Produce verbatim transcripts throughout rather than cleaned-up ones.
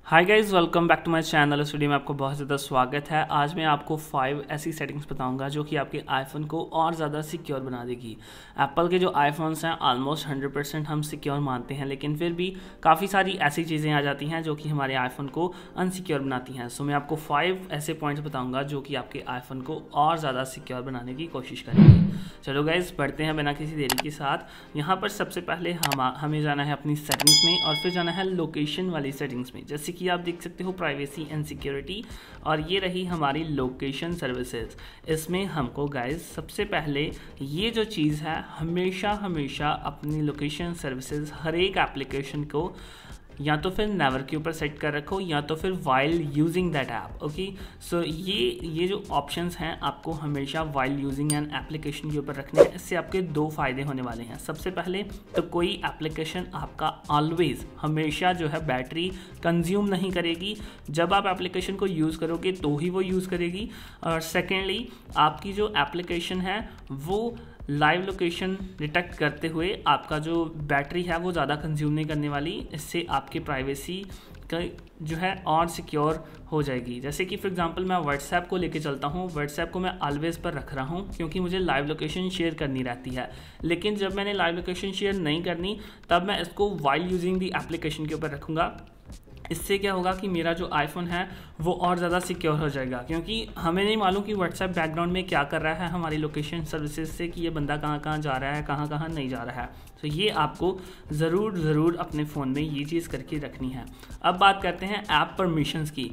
Hi guys, welcome back to my channel. इस video में आपको बहुत ज़्यादा स्वागत है। आज मैं आपको फाइव ऐसी सेटिंग्स बताऊंगा जो कि आपके आईफोन को और ज़्यादा सिक्योर बना देगी। एप्पल के जो आईफोन्स हैं ऑलमोस्ट हंड्रेड परसेंट हम सिक्योर मानते हैं, लेकिन फिर भी काफ़ी सारी ऐसी चीज़ें आ जाती हैं जो कि हमारे आईफोन को अनसिक्योर बनाती हैं। सो मैं आपको फाइव ऐसे पॉइंट्स बताऊँगा जो कि आपके आईफोन को और ज़्यादा सिक्योर बनाने की कोशिश करेंगे। चलो गाइज़, बढ़ते हैं बिना किसी देरी के साथ। यहाँ पर सबसे पहले हम हमें जाना है अपनी सेटिंग्स में और फिर जाना है लोकेशन वाली सेटिंग्स में। जैसे कि आप देख सकते हो प्राइवेसी एंड सिक्योरिटी, और ये रही हमारी लोकेशन सर्विसेज। इसमें हमको गाइज सबसे पहले ये जो चीज़ है, हमेशा हमेशा अपनी लोकेशन सर्विसेज हर एक एप्लीकेशन को या तो फिर नेवर के ऊपर सेट कर रखो या तो फिर while using that app. Okay, so ये ये जो ऑप्शंस हैं आपको हमेशा वाइल यूजिंग एन एप्लीकेशन के ऊपर रखने हैं। इससे आपके दो फायदे होने वाले हैं। सबसे पहले तो कोई एप्लीकेशन आपका ऑलवेज हमेशा जो है बैटरी कंज्यूम नहीं करेगी। जब आप एप्लीकेशन को यूज़ करोगे तो ही वो यूज़ करेगी। और सेकेंडली आपकी जो एप्लीकेशन है वो लाइव लोकेशन डिटेक्ट करते हुए आपका जो बैटरी है वो ज़्यादा कंज्यूम नहीं करने वाली। इससे आपकी प्राइवेसी का जो है और सिक्योर हो जाएगी। जैसे कि फॉर एग्जांपल मैं व्हाट्सएप को लेके चलता हूँ। व्हाट्सएप को मैं ऑलवेज पर रख रहा हूँ क्योंकि मुझे लाइव लोकेशन शेयर करनी रहती है। लेकिन जब मैंने लाइव लोकेशन शेयर नहीं करनी तब मैं इसको वाइल यूजिंग दी एप्लीकेशन के ऊपर रखूँगा। इससे क्या होगा कि मेरा जो आईफोन है वो और ज़्यादा सिक्योर हो जाएगा, क्योंकि हमें नहीं मालूम कि व्हाट्सएप बैकग्राउंड में क्या कर रहा है हमारी लोकेशन सर्विसेज से, कि ये बंदा कहाँ कहाँ जा रहा है, कहाँ कहाँ नहीं जा रहा है। तो ये आपको ज़रूर ज़रूर अपने फ़ोन में ये चीज़ करके रखनी है। अब बात करते हैं ऐप परमिशंस की।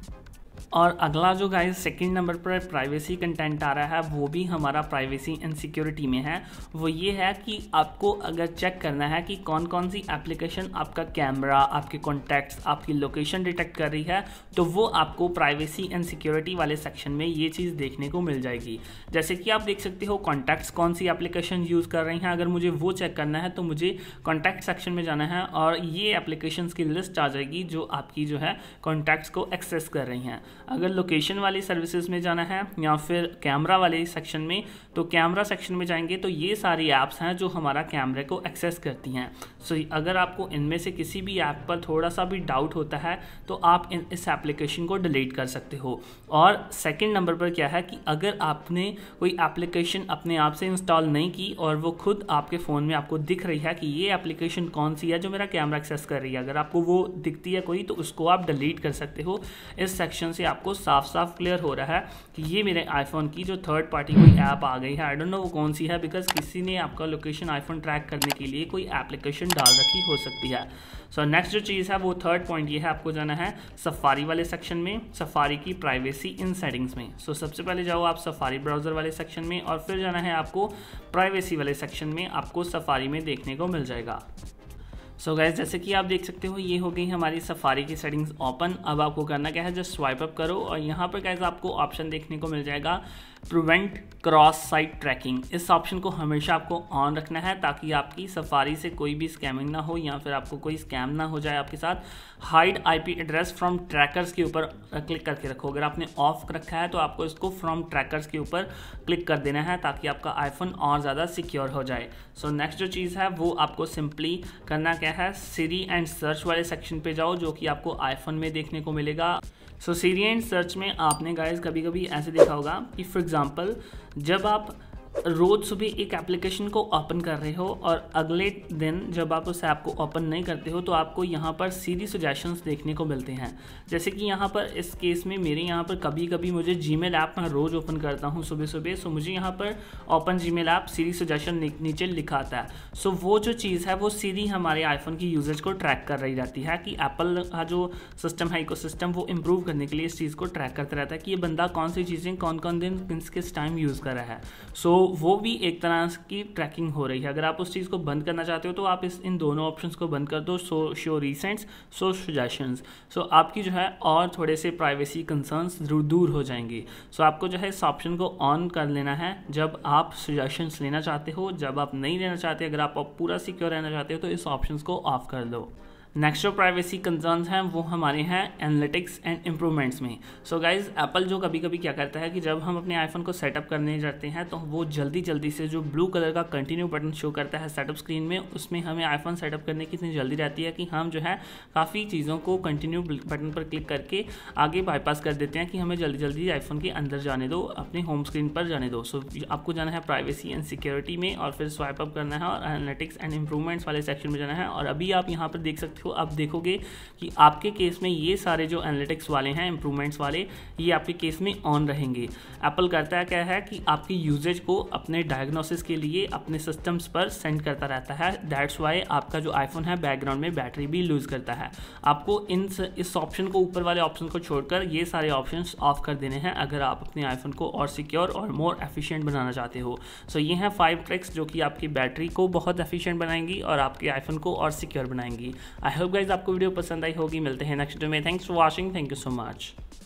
और अगला जो गाइस सेकंड नंबर पर प्राइवेसी कंटेंट आ रहा है वो भी हमारा प्राइवेसी एंड सिक्योरिटी में है। वो ये है कि आपको अगर चेक करना है कि कौन कौन सी एप्लीकेशन आपका कैमरा, आपके कॉन्टैक्ट्स, आपकी लोकेशन डिटेक्ट कर रही है, तो वो आपको प्राइवेसी एंड सिक्योरिटी वाले सेक्शन में ये चीज़ देखने को मिल जाएगी। जैसे कि आप देख सकते हो कॉन्टैक्ट्स कौन सी एप्लीकेशन यूज़ कर रही हैं। अगर मुझे वो चेक करना है तो मुझे कॉन्टैक्ट सेक्शन में जाना है और ये एप्लीकेशन की लिस्ट आ जाएगी जो आपकी जो है कॉन्टैक्ट्स को एक्सेस कर रही हैं। अगर लोकेशन वाली सर्विसेज में जाना है या फिर कैमरा वाले सेक्शन में, तो कैमरा सेक्शन में जाएंगे तो ये सारी ऐप्स हैं जो हमारा कैमरे को एक्सेस करती हैं। सो so, अगर आपको इनमें से किसी भी ऐप पर थोड़ा सा भी डाउट होता है तो आप इन इस एप्लीकेशन को डिलीट कर सकते हो। और सेकंड नंबर पर क्या है कि अगर आपने कोई एप्लीकेशन अपने आप से इंस्टॉल नहीं की और वो खुद आपके फ़ोन में आपको दिख रही है कि ये एप्लीकेशन कौन सी है जो मेरा कैमरा एक्सेस कर रही है, अगर आपको वो दिखती है कोई, तो उसको आप डिलीट कर सकते हो। इस सेक्शन से आपको साफ साफ क्लियर हो रहा है कि ये मेरे आईफोन की जो थर्ड पार्टी कोई ऐप आ गई है। आई डोंट नो वो कौन सी है, बिकॉज किसी ने आपका लोकेशन आईफोन ट्रैक करने के लिए कोई एप्लीकेशन डाल रखी हो सकती है। सो नेक्स्ट जो चीज़ है वो थर्ड पॉइंट ये है, आपको जाना है सफारी वाले सेक्शन में, सफारी की प्राइवेसी इन सेटिंग्स में। सो so, सबसे पहले जाओ आप सफारी ब्राउज़र वाले सेक्शन में और फिर जाना है आपको प्राइवेसी वाले सेक्शन में। आपको सफारी में देखने को मिल जाएगा। सो so गाइज, जैसे कि आप देख सकते हो ये हो गई हमारी सफारी की सेटिंग्स ओपन। अब आपको करना क्या है, जस्ट स्वाइप अप करो और यहाँ पर गाइज आपको ऑप्शन देखने को मिल जाएगा प्रिवेंट क्रॉस साइट ट्रैकिंग। इस ऑप्शन को हमेशा आपको ऑन रखना है ताकि आपकी सफारी से कोई भी स्कैमिंग ना हो या फिर आपको कोई स्कैम ना हो जाए आपके साथ। Hide IP address from trackers के ऊपर क्लिक करके रखो। अगर आपने ऑफ रखा है तो आपको इसको फ्रॉम ट्रैकर्स के ऊपर क्लिक कर देना है ताकि आपका आईफोन और ज़्यादा सिक्योर हो जाए। सो so, नेक्स्ट जो चीज़ है वो आपको सिंपली करना क्या है, सिरी एंड सर्च वाले सेक्शन पे जाओ जो कि आपको आईफोन में देखने को मिलेगा। सो सिरी एंड सर्च में आपने गाइस कभी कभी ऐसे देखा होगा कि फॉर एग्जांपल जब आप रोज़ सुबह एक एप्लीकेशन को ओपन कर रहे हो और अगले दिन जब आप उस ऐप को ओपन नहीं करते हो तो आपको यहाँ पर सीरी सजेशंस देखने को मिलते हैं। जैसे कि यहाँ पर इस केस में मेरे यहाँ पर कभी कभी मुझे जीमेल ऐप मैं रोज़ ओपन करता हूँ सुबह सुबह। सो मुझे यहाँ पर open Gmail app Siri suggestion नीचे लिखा आता है। सो वो जो चीज़ है वो सीरी हमारे आईफोन की यूजेज को ट्रैक कर रही रहती है कि एप्पल का जो सिस्टम है, इको सिस्टम, वो इम्प्रूव करने के लिए इस चीज़ को ट्रैक करता रहता है कि ये बंदा कौन सी चीज़ें कौन कौन दिन किस किस टाइम यूज़ कर रहा है। सो वो भी एक तरह की ट्रैकिंग हो रही है। अगर आप उस चीज़ को बंद करना चाहते हो तो आप इस इन दोनों ऑप्शंस को बंद कर दो, सो शो रीसेंट्स, सो सजेशंस। सो आपकी जो है और थोड़े से प्राइवेसी कंसर्न्स दूर हो जाएंगे। सो so, आपको जो है इस ऑप्शन को ऑन कर लेना है जब आप सजेशंस लेना चाहते हो। जब आप नहीं लेना चाहते, अगर आप पूरा सिक्योर रहना चाहते हो तो इस ऑप्शन को ऑफ कर दो। नेक्स्ट जो प्राइवेसी कंसर्न्स हैं वो हमारे हैं एनालिटिक्स एंड इम्प्रूवमेंट्स में। सो गाइज एप्पल जो कभी कभी क्या करता है कि जब हम अपने आईफोन को सेटअप करने जाते हैं तो वो जल्दी जल्दी से जो ब्लू कलर का कंटिन्यू बटन शो करता है सेटअप स्क्रीन में, उसमें हमें आईफोन सेटअप करने की इतनी जल्दी रहती है कि हम जो है काफ़ी चीज़ों को कंटिन्यू बटन पर क्लिक करके आगे बाईपास कर देते हैं कि हमें जल्दी जल्दी आईफोन के अंदर जाने दो, अपने होम स्क्रीन पर जाने दो। सो so, आपको जाना है प्राइवेसी एंड सिक्योरिटी में और फिर स्वाइप अप करना है और एनालिटिक्स एंड इम्प्रूवमेंट्स वाले सेक्शन में जाना है। और अभी आप यहाँ पर देख सकते हो, आप देखोगे कि आपके केस में ये सारे जो एनालिटिक्स वाले हैं, इंप्रूवमेंट्स वाले, ये आपके केस में ऑन रहेंगे। एप्पल करता है क्या है कि आपकी यूजेज को अपने डायग्नोसिस के लिए अपने सिस्टम्स पर सेंड करता रहता है। दैट्स वाई आपका जो आईफोन है बैकग्राउंड में बैटरी भी लूज करता है। आपको इन इस ऑप्शन को, ऊपर वाले ऑप्शन को छोड़कर ये सारे ऑप्शंस ऑफ कर देने हैं अगर आप अपने आईफोन को और सिक्योर और मोर एफिशिएंट बनाना चाहते हो। सो so, ये हैं फाइव ट्रिक्स जो कि आपकी बैटरी को बहुत एफिशिएंट बनाएंगी और आपके आईफोन को और सिक्योर बनाएंगी। आई होप गाइज आपको वीडियो पसंद आई होगी। मिलते हैं नेक्स्ट वीडियो में। Thanks for watching. Thank you so much.